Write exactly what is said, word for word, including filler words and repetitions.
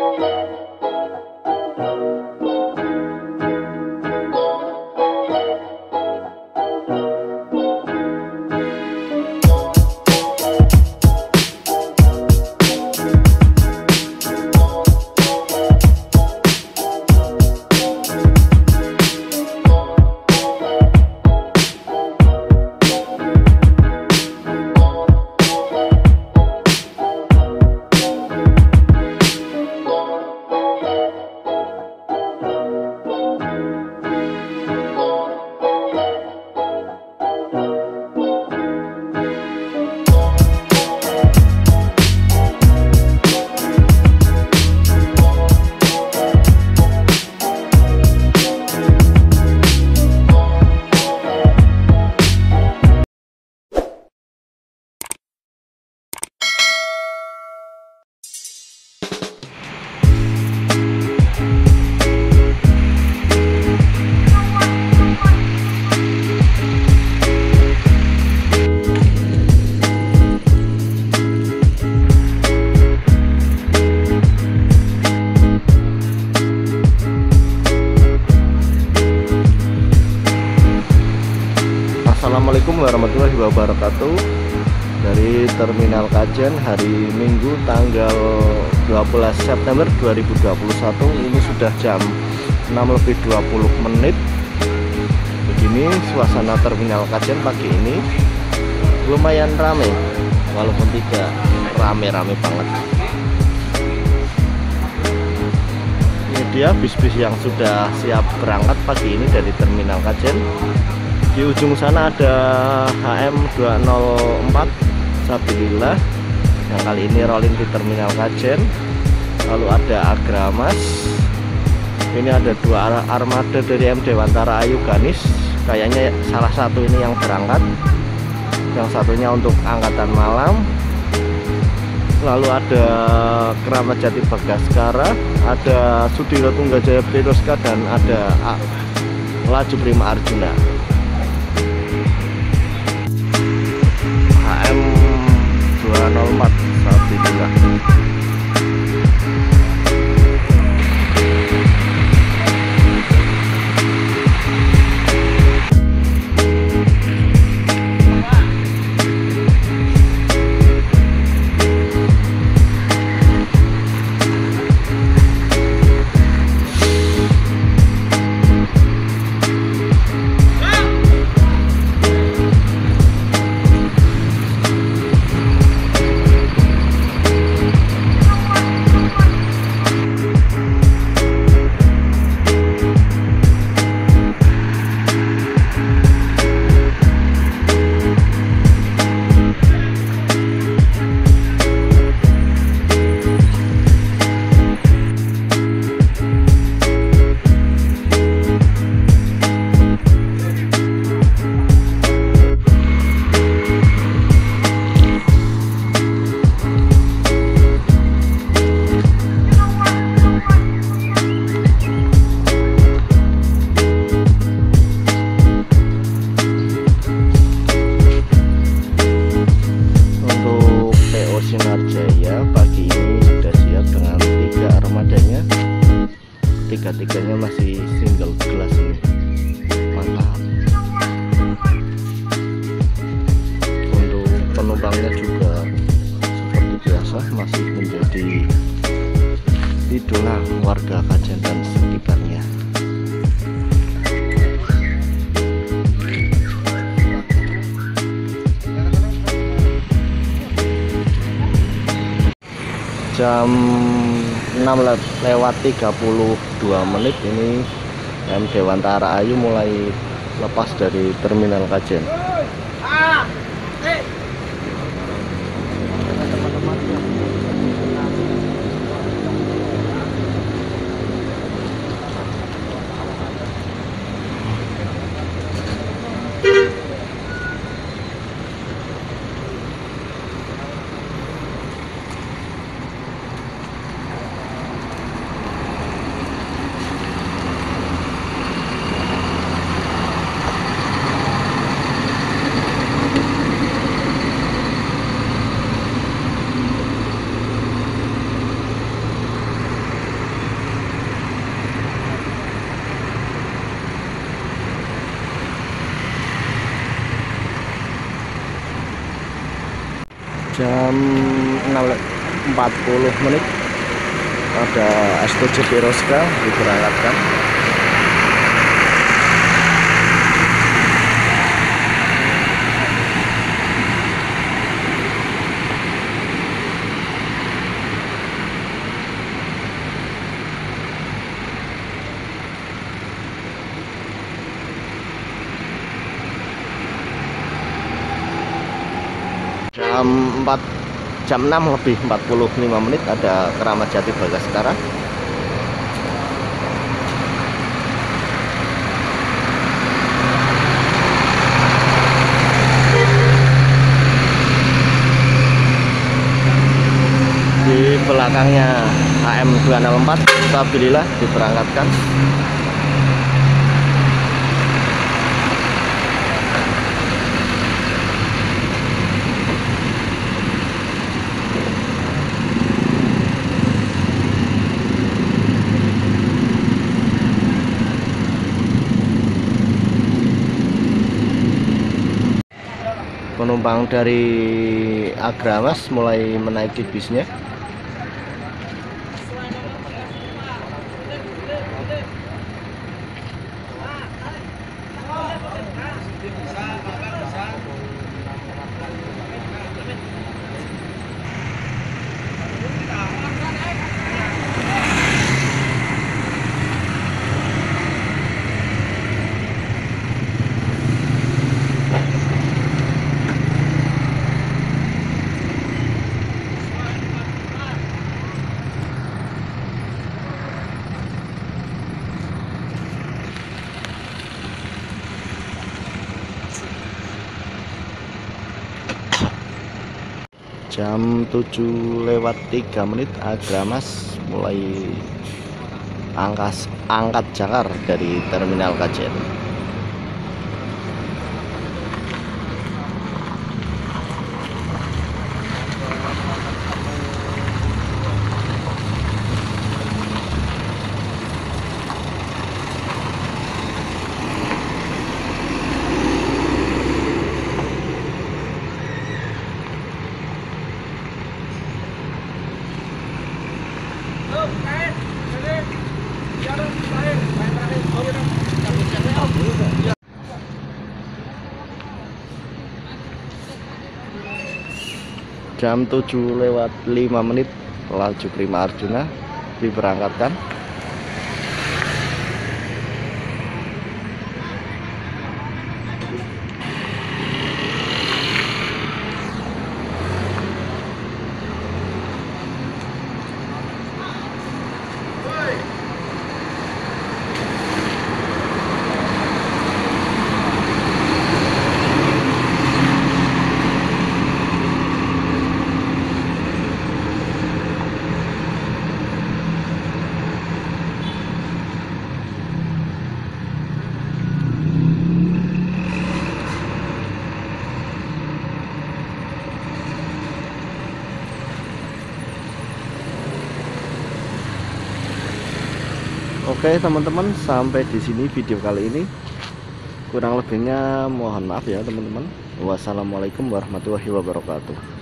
Assalamualaikum warahmatullahi wabarakatuh. Dari Terminal Kajen hari Minggu tanggal dua belas September dua ribu dua puluh satu. Ini sudah jam enam lebih dua puluh menit. Begini suasana Terminal Kajen pagi ini. Lumayan rame, walaupun tidak rame-rame banget. Ini dia bis-bis yang sudah siap berangkat pagi ini dari Terminal Kajen. Di ujung sana ada H M dua nol empat Sabilillah yang kali ini rolling di Terminal Kajen. Lalu ada Agramas. Ini ada dua armada dari M Dewantara Ayu Ganis. Kayaknya salah satu ini yang berangkat, yang satunya untuk angkatan malam. Lalu ada Keramat Jati Bagaskara, ada Sudiro Tunggajaya Priroska, dan ada Laju Prima Arjuna. H M dua nol empat Sabilillah. Tiga-tiganya masih single kelas ini, mantap. Untuk penumpangnya juga seperti biasa masih menjadi idola warga Kajen dan sekitarnya. Jam enam lewat tiga puluh dua menit ini M Dewantara Ayu mulai lepas dari Terminal Kajen. jam enam empat puluh menit ada S tujuh Piroska diberangkatkan. Jam empat jam enam lebih empat puluh lima menit ada Keramat Jati Bagaskara. Di belakangnya H M dua nol empat Stabilillah diberangkatkan. Penumpang dari Agramas mulai menaiki bisnya. Jam tujuh lewat tiga menit Agramas mulai angkas, angkat jangkar dari Terminal Kajen. Jam tujuh lewat lima menit laju Prima Arjuna diberangkatkan. Oke teman-teman, sampai di sini video kali ini. Kurang lebihnya mohon maaf ya teman-teman. Wassalamualaikum warahmatullahi wabarakatuh.